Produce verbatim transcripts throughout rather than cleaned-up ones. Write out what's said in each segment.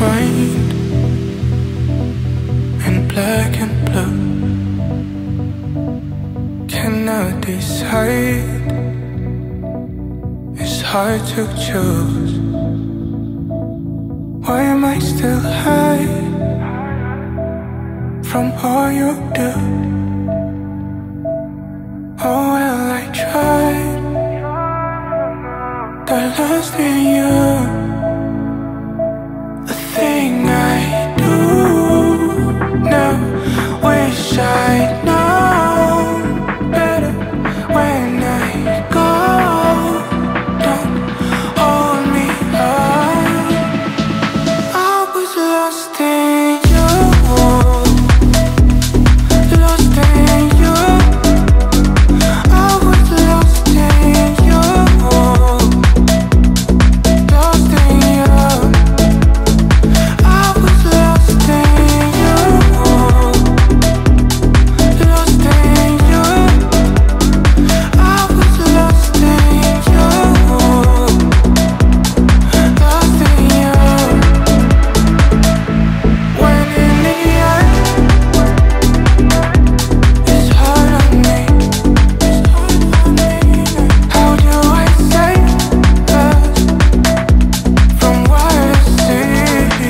mind in black and blue. Cannot decide, it's hard to choose. Why am I still high from all you do? Oh well, I tried, got lost in you. The thing I do now, wish I'd known better when I go. Don't hold me up, I was lost in you, lost in you. I was lost in you, lost in you. I was lost in you, lost in you. I was lost in you, lost in you. When in the end, it's hard on me, it's hard on me. How do I save us from what I see?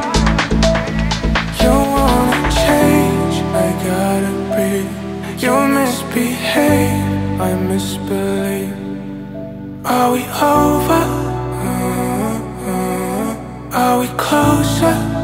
You wanna change, I gotta breathe. You misbehave, I misbelieve. Are we over? Uh, uh, Are we closer?